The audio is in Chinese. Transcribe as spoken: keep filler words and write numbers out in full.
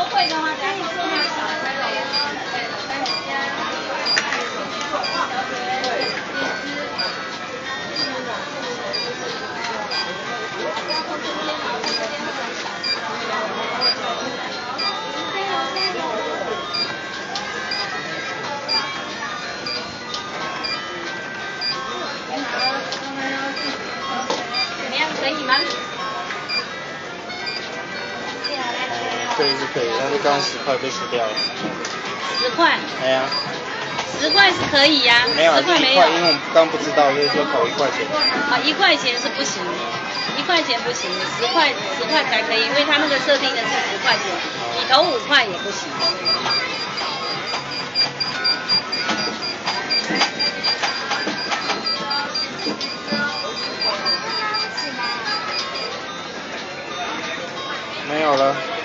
会的话，等下做那个小菜了。怎么样？可以吗？ 可以是可以，但是刚刚十块被吃掉了。 十块？ 哎呀。 十块是可以呀、啊。 没有， 十块没有。 因为我们刚不知道，所以就投一块钱。 啊，一块钱是不行，一块钱不行，十块十块才可以，因为他那个设定的是十块钱，你投五块也不行。 没有了。